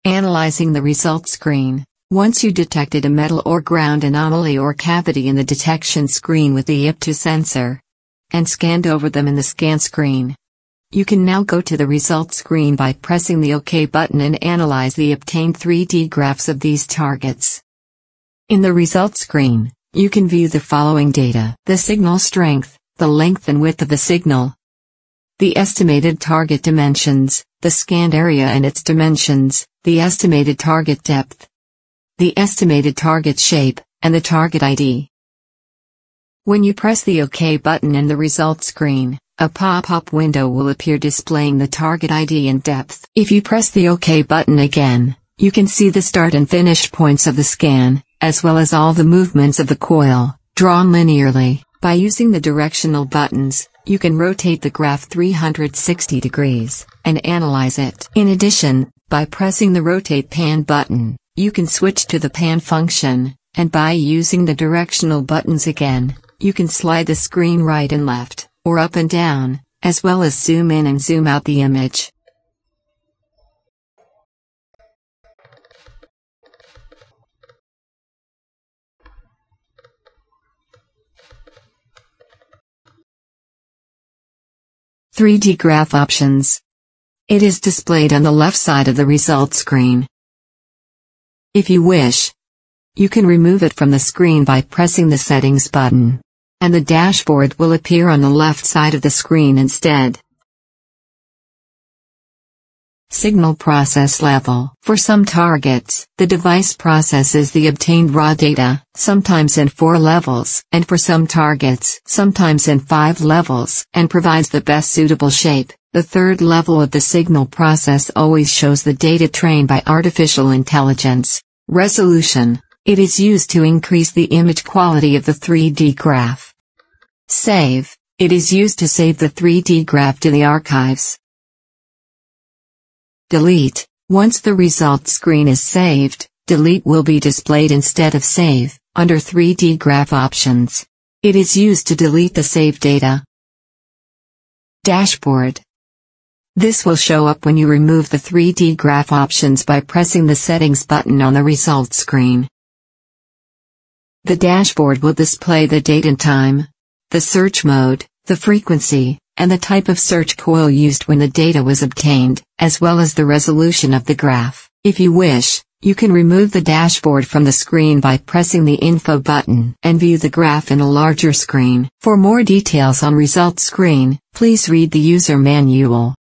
Analyzing the result screen. Once you detected a metal or ground anomaly or cavity in the detection screen with the IPTU sensor, and scanned over them in the scan screen, you can now go to the results screen by pressing the OK button and analyze the obtained 3D graphs of these targets. In the results screen, you can view the following data: the signal strength, the length and width of the signal, the estimated target dimensions, the scanned area and its dimensions, the estimated target depth, the estimated target shape, and the target ID. When you press the OK button in the results screen, a pop-up window will appear displaying the target ID and depth. If you press the OK button again, you can see the start and finish points of the scan, as well as all the movements of the coil, drawn linearly. By using the directional buttons, you can rotate the graph 360 degrees, and analyze it. In addition, by pressing the Rotate Pan button, you can switch to the pan function, and by using the directional buttons again, you can slide the screen right and left, or up and down, as well as zoom in and zoom out the image. "3D Graph Options." It is displayed on the left side of the results screen. If you wish, you can remove it from the screen by pressing the Settings button, and the dashboard will appear on the left side of the screen instead. Signal process level. For some targets, the device processes the obtained raw data, sometimes in 4 levels, and for some targets, sometimes in 5 levels, and provides the best suitable shape. The third level of the signal process always shows the data trained by artificial intelligence. Resolution. It is used to increase the image quality of the 3D graph. Save. It is used to save the 3D graph to the archives. Delete. Once the result screen is saved, delete will be displayed instead of save, under 3D graph options. It is used to delete the saved data. Dashboard. This will show up when you remove the 3D graph options by pressing the Settings button on the results screen. The dashboard will display the date and time, the search mode, the frequency, and the type of search coil used when the data was obtained, as well as the resolution of the graph. If you wish, you can remove the dashboard from the screen by pressing the Info button and view the graph in a larger screen. For more details on results screen, please read the user manual.